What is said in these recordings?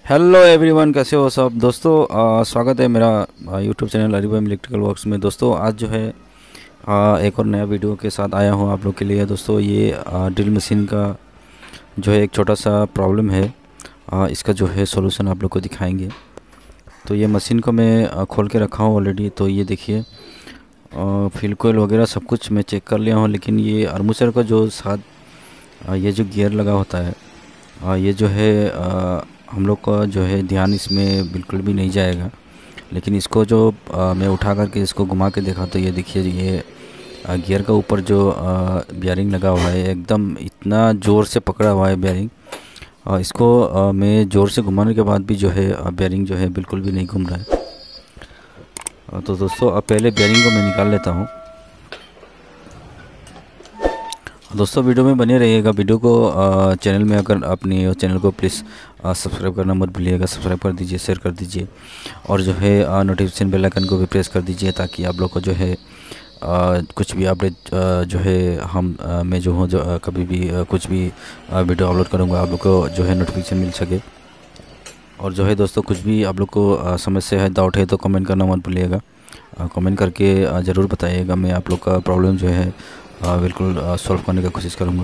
Hello everyone, कैसे हो सब दोस्तों। स्वागत है मेरा YouTube channel Aribam electrical works में। दोस्तों आज जो है एक और नया वीडियो के साथ आया हूँ आप लोग के लिए। दोस्तों ये ड्रिल मशीन का जो है एक छोटा सा प्रॉब्लम है, इसका जो है सॉल्यूशन आप लोग को दिखाएंगे। तो ये मशीन को मैं खोल के रखा हूँ ऑलरेडी। तो ये देखिए फ्यूल कोयल वगैरह सब कुछ मैं चेक कर लिया हूँ, लेकिन ये आर्मेचर का जो साथ ये जो गियर लगा होता है, ये जो है हम लोग का जो है ध्यान इसमें बिल्कुल भी नहीं जाएगा। लेकिन इसको जो मैं उठा करके इसको घुमा के देखा तो ये देखिए, ये गियर का ऊपर जो बियरिंग लगा हुआ है एकदम इतना ज़ोर से पकड़ा हुआ है बियरिंग। इसको मैं ज़ोर से घुमाने के बाद भी जो है बियरिंग जो है बिल्कुल भी नहीं घूम रहा है। तो दोस्तों अब पहले बियरिंग को मैं निकाल लेता हूँ। दोस्तों वीडियो में बने रहिएगा। वीडियो को चैनल में अगर अपनी चैनल को प्लीज़ सब्सक्राइब करना मत भूलिएगा। सब्सक्राइब कर दीजिए, शेयर कर दीजिए और जो है नोटिफिकेशन बेल आइकन को भी प्रेस कर दीजिए, ताकि आप लोग को जो है कुछ भी अपडेट जो है मैं जो हूँ जो कभी भी कुछ भी वीडियो अपलोड करूँगा आप लोग को जो है नोटिफिकेशन मिल सके। और जो है दोस्तों कुछ भी आप लोग को समस्या है, डाउट है तो कमेंट करना मत भूलिएगा। कमेंट करके ज़रूर बताइएगा। मैं आप लोग का प्रॉब्लम जो है बिल्कुल सॉल्व करने की कोशिश करूँगा।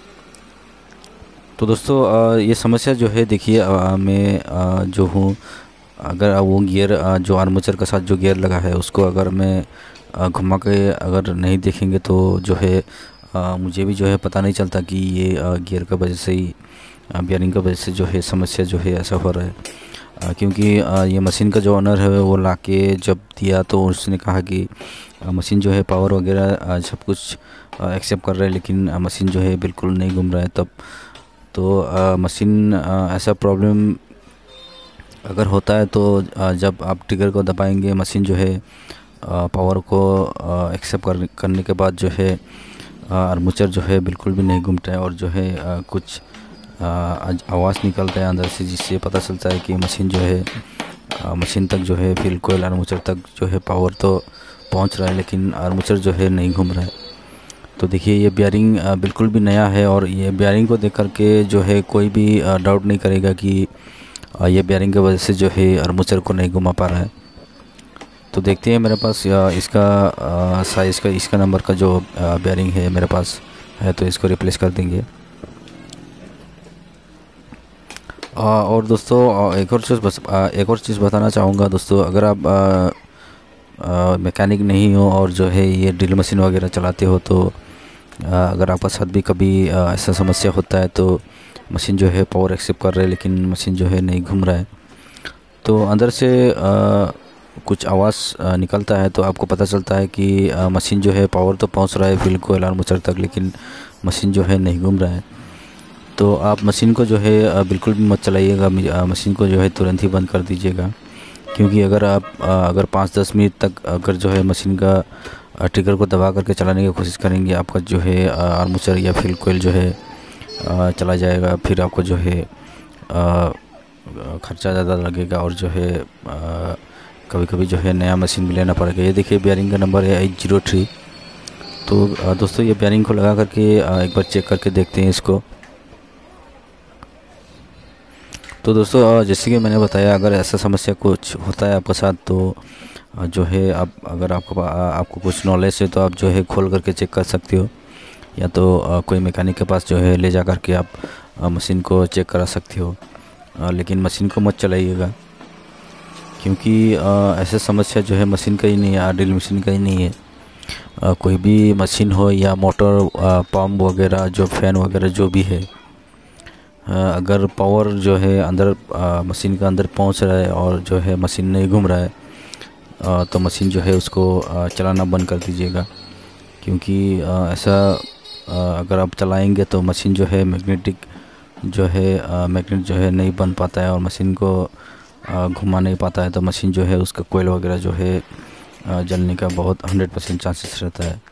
तो दोस्तों ये समस्या जो है देखिए, मैं जो हूँ अगर वो गियर जो आर्मेचर के साथ जो गियर लगा है उसको अगर मैं घुमा के अगर नहीं देखेंगे तो जो है मुझे भी जो है पता नहीं चलता कि ये गियर का वजह से ही बियरिंग का वजह से जो है समस्या जो है ऐसा हो रहा है। क्योंकि ये मशीन का जो ओनर है वो लाके जब दिया तो उसने कहा कि मशीन जो है पावर वगैरह सब कुछ एक्सेप्ट कर रहा है, लेकिन मशीन जो है बिल्कुल नहीं घूम रहा है। तब तो मशीन ऐसा प्रॉब्लम अगर होता है तो जब आप ट्रिगर को दबाएंगे मशीन जो है पावर को एक्सेप्ट करने के बाद जो है आर्मेचर जो है बिल्कुल भी नहीं घूमता है और जो है कुछ आवाज़ निकलता है अंदर से, जिससे पता चलता है कि मशीन जो है मशीन तक जो है फ्यूल कोयल आर्मेचर तक जो है पावर तो पहुंच रहा है, लेकिन आर्मेचर जो है नहीं घूम रहा है। तो देखिए ये बियरिंग बिल्कुल भी नया है और ये बियरिंग को देख करके जो है कोई भी डाउट नहीं करेगा कि ये बियरिंग की वजह से जो है आर्मेचर को नहीं घुमा पा रहा है। तो देखते हैं मेरे पास इसका साइज़ का इसका नंबर का जो बियरिंग है मेरे पास है, तो इसको रिप्लेस कर देंगे। और दोस्तों एक और चीज़ बताना चाहूँगा दोस्तों, अगर आप मैकेनिक नहीं हो और जो है ये ड्रिल मशीन वगैरह चलाते हो तो अगर आपका साथ भी कभी ऐसा समस्या होता है तो मशीन जो है पावर एक्सेप्ट कर रहा है लेकिन मशीन जो है नहीं घूम रहा है, तो अंदर से कुछ आवाज़ निकलता है तो आपको पता चलता है कि मशीन जो है पावर तो पहुंच रहा है फ्यूल कोयल आर्मेचर तक, लेकिन मशीन जो है नहीं घूम रहा है। तो आप मशीन को जो है बिल्कुल भी मत चलाइएगा। मशीन को जो है तुरंत ही बंद कर दीजिएगा, क्योंकि अगर आप अगर 5-10 मिनट तक अगर जो है मशीन का ट्रिगर को दबा करके चलाने की कोशिश करेंगे, आपका जो है आर्मेचर या फ्यूल कोयल जो है चला जाएगा। फिर आपको जो है ख़र्चा ज़्यादा लगेगा और जो है कभी कभी जो है नया मशीन भी लेना पड़ेगा। ये देखिए बियरिंग का नंबर है 803। तो दोस्तों ये बियरिंग को लगा करके एक बार चेक करके देखते हैं इसको। तो दोस्तों जैसे कि मैंने बताया, अगर ऐसा समस्या कुछ होता है आपके साथ तो जो है आप अगर आपको कुछ नॉलेज है तो आप जो है खोल करके चेक कर सकते हो, या तो कोई मैकेनिक के पास जो है ले जा करके आप मशीन को चेक करा सकते हो। लेकिन मशीन को मत चलाइएगा, क्योंकि ऐसा समस्या जो है मशीन का ही नहीं है, ड्रिल मशीन का ही नहीं है। कोई भी मशीन हो या मोटर पंप वगैरह जो फैन वगैरह जो भी है, अगर पावर जो है अंदर मशीन का अंदर पहुंच रहा है और जो है मशीन नहीं घूम रहा है तो मशीन जो है उसको चलाना बंद कर दीजिएगा। क्योंकि ऐसा अगर आप चलाएंगे तो मशीन जो है मैग्नेट जो है नहीं बन पाता है और मशीन को घुमा नहीं पाता है, तो मशीन जो है उसका कोयल वगैरह जो है जलने का बहुत 100% चांसेस रहता है।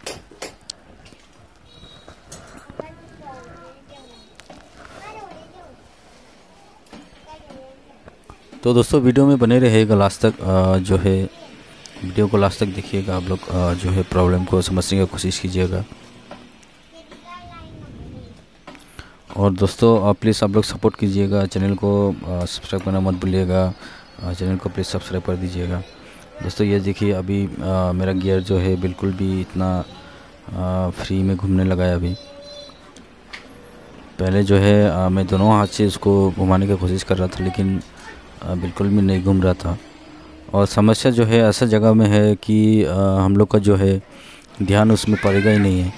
तो दोस्तों वीडियो में बने रहेगा लास्ट तक, जो है वीडियो को लास्ट तक देखिएगा। आप लोग जो है प्रॉब्लम को समझने की कोशिश कीजिएगा। और दोस्तों प्लीज़ आप लोग सपोर्ट कीजिएगा, चैनल को सब्सक्राइब करना मत भूलिएगा, चैनल को प्लीज़ सब्सक्राइब कर दीजिएगा। दोस्तों ये देखिए अभी मेरा गियर जो है बिल्कुल भी इतना फ्री में घूमने लगा है। अभी पहले जो है मैं दोनों हाथ से इसको घुमाने की कोशिश कर रहा था, लेकिन बिल्कुल भी नहीं घूम रहा था। और समस्या जो है ऐसा जगह में है कि हम लोग का जो है ध्यान उसमें पड़ेगा ही नहीं है।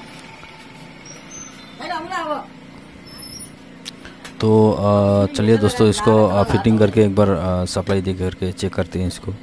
तो चलिए दोस्तों इसको फिटिंग करके एक बार सप्लाई दे करके चेक करते हैं इसको।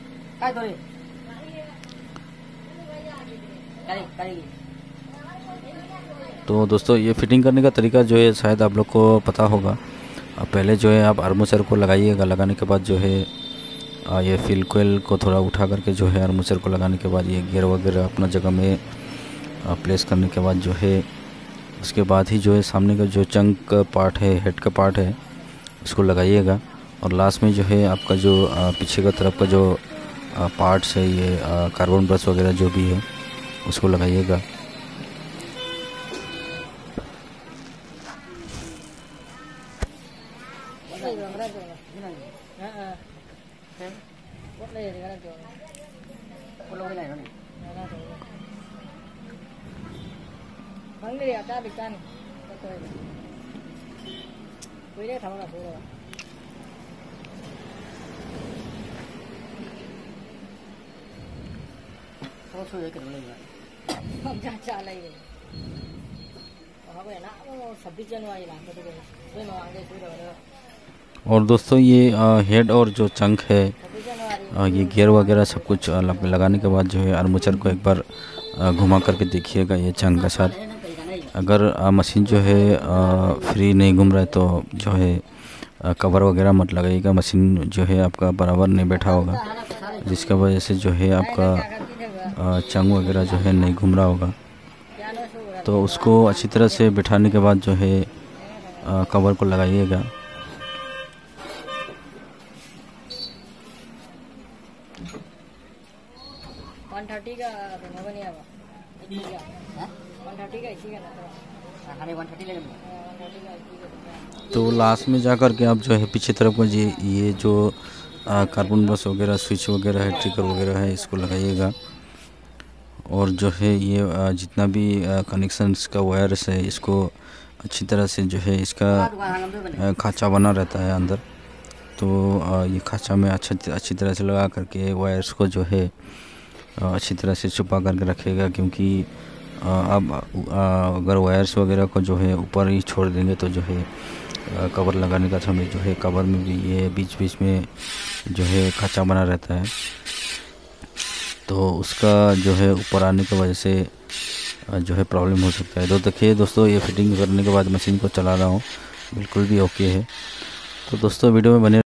तो दोस्तों ये फिटिंग करने का तरीका जो है शायद आप लोग को पता होगा। पहले जो है आप आर्मेचर को लगाइएगा, लगाने के बाद जो है ये व्हील कोइल को थोड़ा उठा करके जो है आर्मेचर को लगाने के बाद ये गियर वगैरह अपना जगह में प्लेस करने के बाद जो है उसके बाद ही जो है सामने का जो चंक का पार्ट है, हेड का पार्ट है, उसको लगाइएगा। और लास्ट में जो है आपका जो पीछे का तरफ का जो पार्ट्स है, ये कार्बन ब्रश वगैरह जो भी है उसको लगाइएगा। और दोस्तों ये हेड और जो चंक है, ये गियर वगैरह सब कुछ लगाने के बाद जो है आर्मेचर को एक बार घुमा करके देखिएगा ये चंक के साथ। अगर मशीन जो है फ्री नहीं घूम रहा है तो जो है कवर वगैरह मत लगाइएगा। मशीन जो है आपका बराबर नहीं बैठा होगा, जिसका वजह से जो है आपका चंग वगैरह जो है नहीं घूम रहा होगा। तो उसको अच्छी तरह से बिठाने के बाद जो है कवर को लगाइएगा। तो लास्ट में जा कर के आप जो है पीछे तरफ में ये जो कार्बन ब्रश वगैरह, स्विच वगैरह है, ट्रिगर वगैरह है, इसको लगाइएगा। और जो है ये जितना भी कनेक्शन इसका वायर्स है, इसको अच्छी तरह से जो है इसका खाँचा बना रहता है अंदर। तो ये खाँचा में अच्छी तरह से लगा करके वायर्स को जो है अच्छी तरह से छुपा करके रखेगा, क्योंकि अब अगर वायर्स वगैरह को जो है ऊपर ही छोड़ देंगे तो जो है कवर लगाने का समय जो है कवर में भी ये बीच बीच में जो है खाँचा बना रहता है। तो उसका जो है ऊपर आने की वजह से जो है प्रॉब्लम हो सकता है। तो देखिए दोस्तों ये फिटिंग करने के बाद मशीन को चला रहा हूँ, बिल्कुल भी ओके है। तो दोस्तों वीडियो में बने